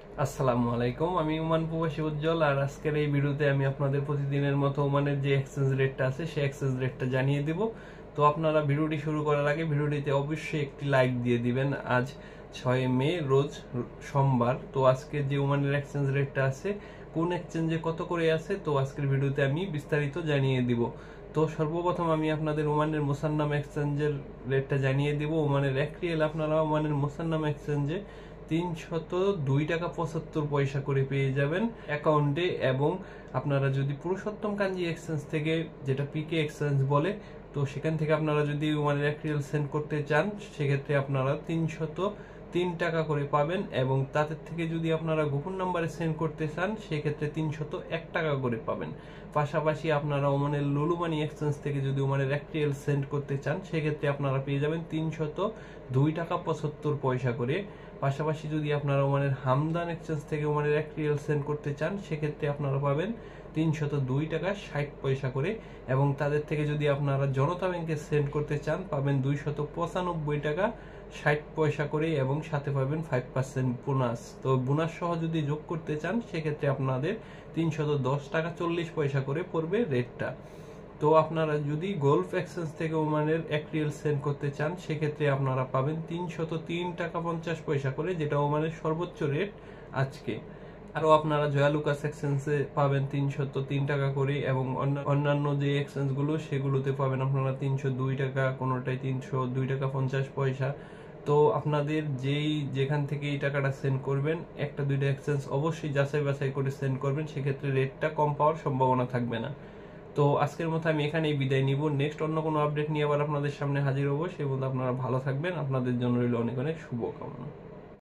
আসসালামু আলাইকুম, আমি ওমান প্রবাসী উজ্জ্বল। আর আজকের এই ভিডিওতে আমি আপনাদের প্রতিদিনের মতো ওমানের যে এক্সচেঞ্জ রেটটা আছে সেই এক্সচেঞ্জ রেটটা জানিয়ে দিব। তো আপনারা ভিডিওটি শুরু করার আগে ভিডিওটিতে অবশ্যই একটি লাইক দিয়ে দিবেন। আজ 6 মে রোজ সোমবার। তো আজকে যে ওমানের এক্সচেঞ্জ রেটটা আছে, কোন এক্সচেঞ্জে কত করে আছে, তো আজকের ভিডিওতে আমি বিস্তারিত জানিয়ে দিব। তো সর্বপ্রথম আমি আপনাদের ওমানের মোসান্নাম এক্সচেঞ্জের রেটটা জানিয়ে দিব। ওমানের 1 রিয়াল আপনারা ওমানের মোসান্নাম এক্সচেঞ্জে 302 টাকা 75 পয়সা করে পেয়ে যাবেন অ্যাকাউন্টে। এবং আপনারা যদি পুরুষোত্তম কাঞ্জি এক্সচেঞ্জ থেকে, যেটা পিকে এক্সচেঞ্জ বলে, তো সেখান থেকে আপনারা যদি ওমানের 1 রিয়াল সেন্ড করতে চান, সেক্ষেত্রে আপনারা 303 টাকা করে পাবেন। এবং তাদের থেকে যদি আপনারা গোপন নাম্বারে সেন্ড করতে চান, সেক্ষেত্রে 301 টাকা করে পাবেন। পাশাপাশি আপনারা ওমানের লুলু মানি এক্সচেঞ্জ থেকে যদি ওমানের 1 রিয়াল সেন্ড করতে চান, সেক্ষেত্রে আপনারা পেয়ে যাবেন 302 টাকা 75 পয়সা করে। পাশাপাশি যদি আপনারা ওমানের হামদান এক্সচেঞ্জ থেকে ওমানের 1 রিয়াল সেন্ড করতে চান, সেক্ষেত্রে আপনারা পাবেন 302 টাকা 60 পয়সা করে। এবং তাদের থেকে যদি আপনারা জনতা ব্যাংকে সেন্ড করতে চান, পাবেন 295 টাকা 60 পয়সা করে, এবং সাথে পাবেন 5% বোনাস। তো বোনাস সহ যদি যোগ করতে চান, সেক্ষেত্রে আপনাদের 310 টাকা 40 পয়সা করে পড়বে রেটটা। তো আপনারা যদি গলফ এক্সচেঞ্জ থেকে ওমানের 1 রিয়াল সেন্ড করতে চান, সেক্ষেত্রে আপনারা পাবেন 303 টাকা 50 পয়সা করে, যেটা ওমানের সর্বোচ্চ রেট আজকে। আরও আপনারা জয়ালুকাস এক্সচেঞ্জে পাবেন 303 টাকা করে, এবং অন্যান্য যে এক্সচেঞ্জগুলো সেগুলোতে পাবেন আপনারা 302 টাকা, কোনোটাই 302 টাকা 50 পয়সা। তো আপনাদের যেখান থেকে এই টাকাটা সেন্ড করবেন, একটা দুইটা এক্সচেঞ্জ অবশ্যই যাচাই বাছাই করে সেন্ড করবেন, সেক্ষেত্রে রেটটা কম পাওয়ার সম্ভাবনা থাকবে না। তো আজকের মতো আমি এখানেই বিদায় নিব। নেক্সট অন্য কোনো আপডেট নিয়ে আবার আপনাদের সামনে হাজির হবো। সেই পর্যন্ত আপনারা ভালো থাকবেন। আপনাদের জন্য রইল অনেক অনেক শুভকামনা।